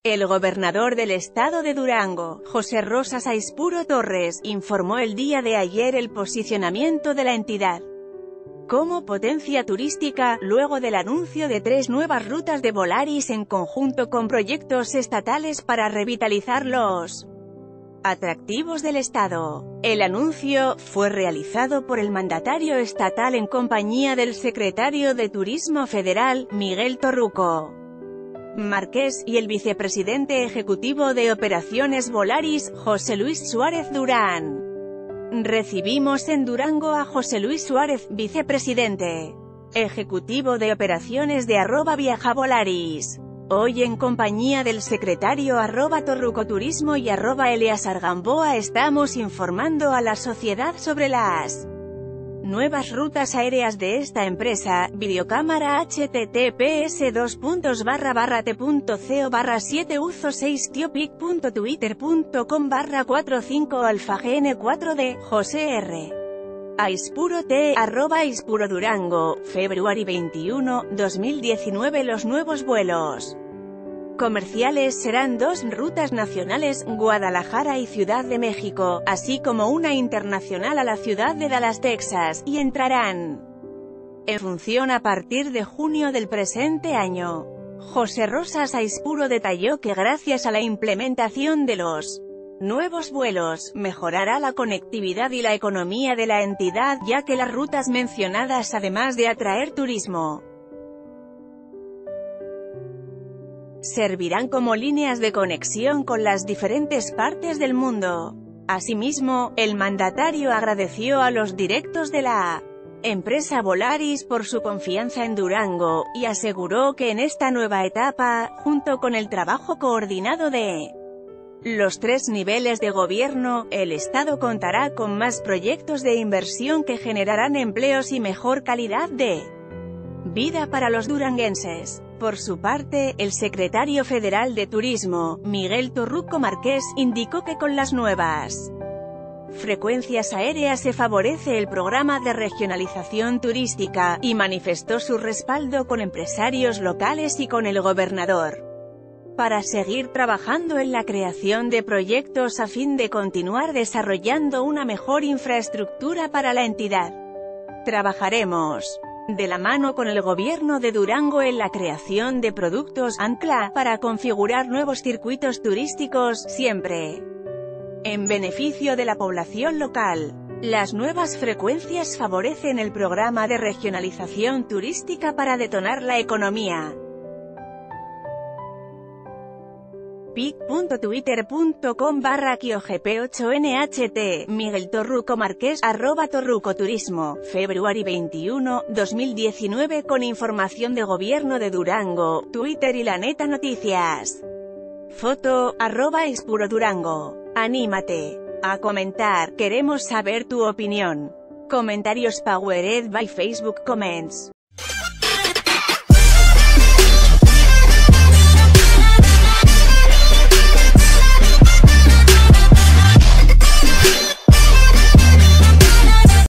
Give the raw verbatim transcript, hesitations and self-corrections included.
El gobernador del estado de Durango, José Rosas Aispuro Torres, informó el día de ayer el posicionamiento de la entidad como potencia turística, luego del anuncio de tres nuevas rutas de Volaris en conjunto con proyectos estatales para revitalizar los atractivos del estado. El anuncio fue realizado por el mandatario estatal en compañía del secretario de Turismo Federal, Miguel Torruco Márquez, y el vicepresidente ejecutivo de Operaciones Volaris, José Luis Suárez Durán. Recibimos en Durango a José Luis Suárez, vicepresidente ejecutivo de Operaciones de arroba Viaja Volaris. Hoy en compañía del secretario arroba Torruco Turismo y arroba Eleazar Gamboa estamos informando a la sociedad sobre las nuevas rutas aéreas de esta empresa. Videocámara https dos puntos barra barra t.co barra siete uzo seis tiopic.twitter.com barra cuatro cinco alfa gn cuatro d José R. Aispuro T, arroba Aispuro Durango, February veintiuno, dos mil diecinueve. Los nuevos vuelos comerciales serán dos rutas nacionales, Guadalajara y Ciudad de México, así como una internacional a la ciudad de Dallas, Texas, y entrarán en función a partir de junio del presente año. José Rosas Aispuro detalló que gracias a la implementación de los nuevos vuelos, mejorará la conectividad y la economía de la entidad, ya que las rutas mencionadas, además de atraer turismo, servirán como líneas de conexión con las diferentes partes del mundo. Asimismo, el mandatario agradeció a los directos de la empresa Volaris por su confianza en Durango, y aseguró que en esta nueva etapa, junto con el trabajo coordinado de los tres niveles de gobierno, el Estado contará con más proyectos de inversión que generarán empleos y mejor calidad de vida para los duranguenses. Por su parte, el secretario federal de Turismo, Miguel Torruco Márquez, indicó que con las nuevas frecuencias aéreas se favorece el programa de regionalización turística, y manifestó su respaldo con empresarios locales y con el gobernador para seguir trabajando en la creación de proyectos a fin de continuar desarrollando una mejor infraestructura para la entidad. Trabajaremos de la mano con el gobierno de Durango en la creación de productos ancla, para configurar nuevos circuitos turísticos, siempre en beneficio de la población local. Las nuevas frecuencias favorecen el programa de regionalización turística para detonar la economía. pic.twitter.com barra kiogp ocho nht, Miguel Torruco Márquez, arroba Torruco Turismo, February veintiuno, dos mil diecinueve. Con información de Gobierno de Durango, Twitter y La Neta Noticias. Foto, arroba Aispuro Durango. Anímate a comentar, queremos saber tu opinión. Comentarios powered by Facebook Comments.